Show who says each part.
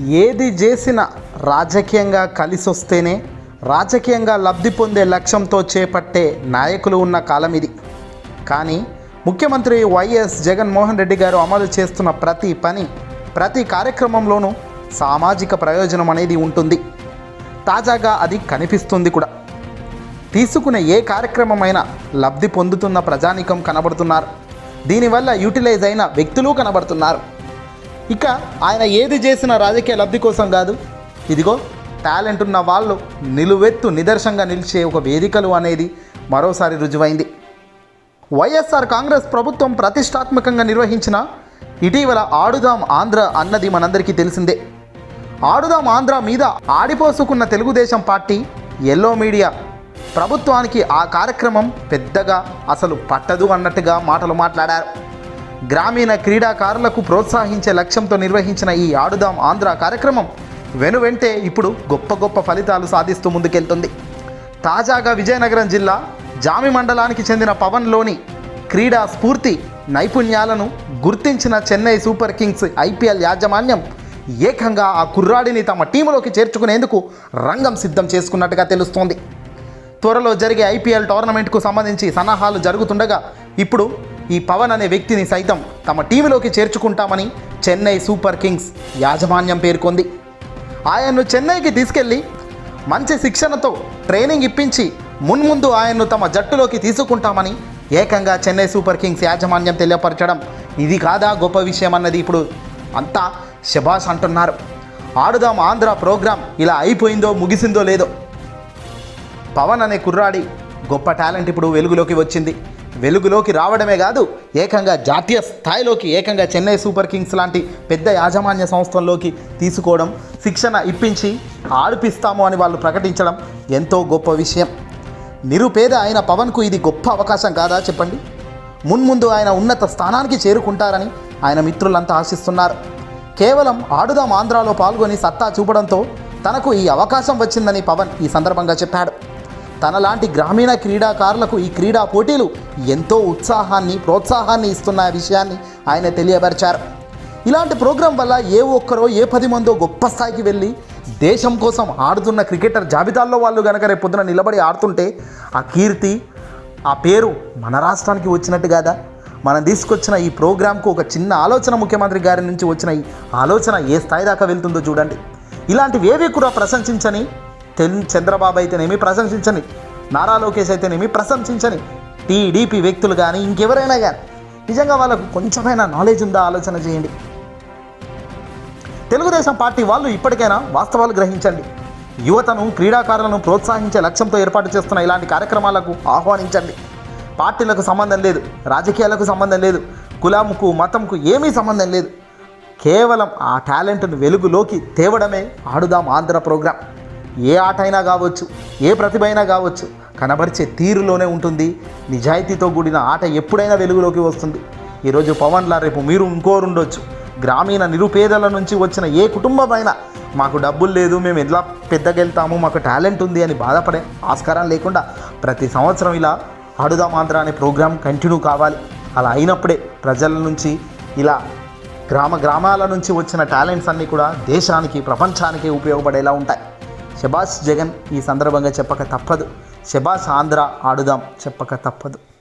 Speaker 1: ఏది చేసినా రాజకీయంగా కలిసొస్తేనే రాజకీయంగా లబ్ధి పొందే లక్ష్యంతో చేపట్టే నాయకులు ఉన్న కాలం ఇది. కానీ ముఖ్యమంత్రి వైఎస్ జగన్మోహన్ రెడ్డి గారు అమలు చేస్తున్న ప్రతి పని, ప్రతి కార్యక్రమంలోనూ సామాజిక ప్రయోజనం అనేది ఉంటుంది. తాజాగా అది కనిపిస్తుంది కూడా. తీసుకునే ఏ కార్యక్రమమైనా లబ్ధి పొందుతున్న ప్రజానీకం కనబడుతున్నారు. దీనివల్ల యూటిలైజ్ అయిన వ్యక్తులు కనబడుతున్నారు. ఇక ఆయన ఏది చేసినా రాజకీయ లబ్ధి కోసం కాదు, ఇదిగో టాలెంట్ ఉన్న వాళ్ళు నిలువెత్తు నిదర్శనంగా నిలిచే ఒక వేదికలు అనేది మరోసారి రుజువైంది. వైఎస్ఆర్ కాంగ్రెస్ ప్రభుత్వం ప్రతిష్టాత్మకంగా నిర్వహించిన ఇటీవల ఆడుదాం ఆంధ్ర అన్నది మనందరికీ తెలిసిందే. ఆడుదాం ఆంధ్ర మీద ఆడిపోసుకున్న తెలుగుదేశం పార్టీ, ఎల్లో మీడియా ప్రభుత్వానికి ఆ కార్యక్రమం పెద్దగా అసలు పట్టదు అన్నట్టుగా మాటలు మాట్లాడారు. గ్రామీణ క్రీడాకారులకు ప్రోత్సహించే లక్ష్యంతో నిర్వహించిన ఈ ఆడుదాం ఆంధ్ర కార్యక్రమం వెనువెంటే ఇప్పుడు గొప్ప గొప్ప ఫలితాలు సాధిస్తూ ముందుకెళ్తుంది. తాజాగా విజయనగరం జిల్లా జామి మండలానికి చెందిన పవన్లోని క్రీడా స్ఫూర్తి నైపుణ్యాలను గుర్తించిన చెన్నై సూపర్ కింగ్స్ ఐపీఎల్ యాజమాన్యం ఏకంగా ఆ కుర్రాడిని తమ టీములోకి చేర్చుకునేందుకు రంగం సిద్ధం చేసుకున్నట్టుగా తెలుస్తోంది. త్వరలో జరిగే ఐపీఎల్ టోర్నమెంట్కు సంబంధించి సన్నాహాలు జరుగుతుండగా ఇప్పుడు ఈ పవన్ అనే వ్యక్తిని సైతం తమ టీములోకి చేర్చుకుంటామని చెన్నై సూపర్ కింగ్స్ యాజమాన్యం పేర్కొంది. ఆయన్ను చెన్నైకి తీసుకెళ్లి మంచి శిక్షణతో ట్రైనింగ్ ఇప్పించి మున్ముందు ఆయన్ను తమ జట్టులోకి తీసుకుంటామని ఏకంగా చెన్నై సూపర్ కింగ్స్ యాజమాన్యం తెలియపరచడం ఇది కాదా గొప్ప విషయం అన్నది ఇప్పుడు అంతా శభాష్ అంటున్నారు. ఆడుదాం ఆంధ్ర ప్రోగ్రాం ఇలా అయిపోయిందో ముగిసిందో లేదో, పవన్ అనే కుర్రాడి గొప్ప టాలెంట్ ఇప్పుడు వెలుగులోకి వచ్చింది. వెలుగులోకి రావడమే కాదు, ఏకంగా జాతీయ స్థాయిలోకి ఏకంగా చెన్నై సూపర్ కింగ్స్ లాంటి పెద్ద యాజమాన్య సంస్థల్లోకి తీసుకోవడం, శిక్షణ ఇప్పించి ఆడిపిస్తాము అని వాళ్ళు ప్రకటించడం ఎంతో గొప్ప విషయం. నిరుపేద అయిన పవన్కు ఇది గొప్ప అవకాశం కాదా చెప్పండి? మున్ముందు ఆయన ఉన్నత స్థానానికి చేరుకుంటారని ఆయన మిత్రులంతా ఆశిస్తున్నారు. కేవలం ఆడుదాం ఆంధ్రాలో పాల్గొని సత్తా చూపడంతో తనకు ఈ అవకాశం వచ్చిందని పవన్ ఈ సందర్భంగా చెప్పాడు. తనలాంటి గ్రామీణ క్రీడాకారులకు ఈ క్రీడా పోటీలు ఎంతో ఉత్సాహాన్ని, ప్రోత్సాహాన్ని ఇస్తున్న విషయాన్ని ఆయన తెలియపరిచారు. ఇలాంటి ప్రోగ్రాం వల్ల ఏ ఒక్కరో ఏ 10 మందో గొప్ప స్థాయికి వెళ్ళి దేశం కోసం ఆడుతున్న క్రికెటర్ జాబితాల్లో వాళ్ళు కనుక రేపు పొద్దున నిలబడి ఆడుతుంటే ఆ కీర్తి, ఆ పేరు మన రాష్ట్రానికి వచ్చినట్టు కాదా? మనం తీసుకొచ్చిన ఈ ప్రోగ్రాంకు ఒక చిన్న ఆలోచన ముఖ్యమంత్రి గారి నుంచి వచ్చిన ఈ ఆలోచన ఏ స్థాయి దాకా వెళ్తుందో చూడండి. ఇలాంటివి ఏవి కూడా ప్రశంసించని చంద్రబాబు అయితేనేమి ప్రశంసించని, నారా లోకేష్ అయితేనేమి ప్రశంసించని టీడీపీ వ్యక్తులు కానీ ఇంకెవరైనా కానీ నిజంగా వాళ్ళకు కొంచెమైనా నాలెడ్జ్ ఉందా ఆలోచన చేయండి. తెలుగుదేశం పార్టీ వాళ్ళు ఇప్పటికైనా వాస్తవాలు గ్రహించండి. యువతను, క్రీడాకారులను ప్రోత్సహించే లక్ష్యంతో ఏర్పాటు చేస్తున్న ఇలాంటి కార్యక్రమాలకు ఆహ్వానించండి. పార్టీలకు సంబంధం లేదు, రాజకీయాలకు సంబంధం లేదు, కులంకు మతంకు ఏమీ సంబంధం లేదు. కేవలం ఆ టాలెంట్ను వెలుగులోకి తేవడమే ఆడుదాం ఆంధ్ర ప్రోగ్రాం. ఏ ఆట అయినా కావచ్చు, ఏ ప్రతిభ అయినా కావచ్చు, కనబరిచే తీరులోనే ఉంటుంది. నిజాయితీతో కూడిన ఆట ఎప్పుడైనా వెలుగులోకి వస్తుంది. ఈరోజు పవన్లా రేపు మీరు ఇంకోరు ఉండొచ్చు. గ్రామీణ నిరుపేదల నుంచి వచ్చిన ఏ కుటుంబమైనా మాకు డబ్బులు లేదు, మేము ఎలా పెద్దగా వెళ్తాము, మాకు టాలెంట్ ఉంది అని బాధపడే ఆస్కారం లేకుండా ప్రతి సంవత్సరం ఇలా ఆడుదాం ఆంధ్ర అనే ప్రోగ్రాం కంటిన్యూ కావాలి. అలా అయినప్పుడే ప్రజల నుంచి, ఇలా గ్రామాల నుంచి వచ్చిన టాలెంట్స్ అన్నీ కూడా దేశానికి, ప్రపంచానికి ఉపయోగపడేలా ఉంటాయి. శభాష్ జగన్ ఈ సందర్భంగా చెప్పక తప్పదు. శభాష్ ఆంధ్ర ఆడుదాం చెప్పక తప్పదు.